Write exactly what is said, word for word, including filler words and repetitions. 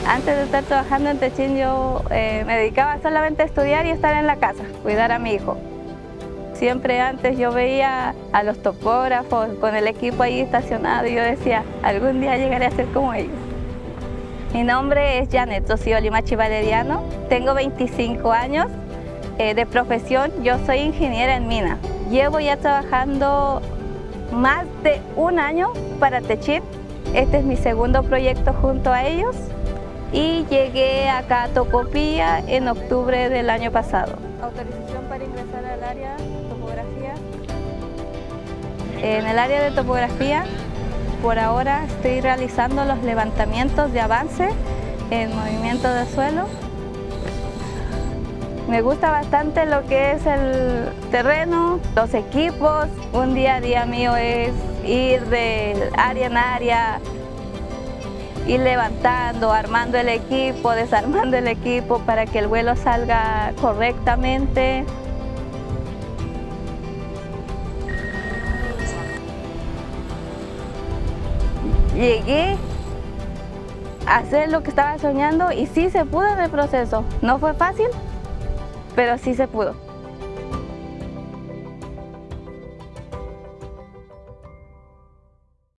Antes de estar trabajando en Techin yo eh, me dedicaba solamente a estudiar y estar en la casa, cuidar a mi hijo. Siempre antes yo veía a los topógrafos con el equipo ahí estacionado y yo decía, algún día llegaré a ser como ellos. Mi nombre es Janet Rocío Limachi Valeriano, tengo veinticinco años, eh, de profesión yo soy ingeniera en mina. Llevo ya trabajando más de un año para Techin, este es mi segundo proyecto junto a ellos y llegué acá a Tocopilla en octubre del año pasado. Autorización para ingresar al área de topografía. En el área de topografía, por ahora estoy realizando los levantamientos de avance en movimiento de suelo. Me gusta bastante lo que es el terreno, los equipos. Un día a día mío es ir de área en área, ir levantando, armando el equipo, desarmando el equipo para que el vuelo salga correctamente. Llegué a hacer lo que estaba soñando y sí se pudo en el proceso. No fue fácil, pero sí se pudo.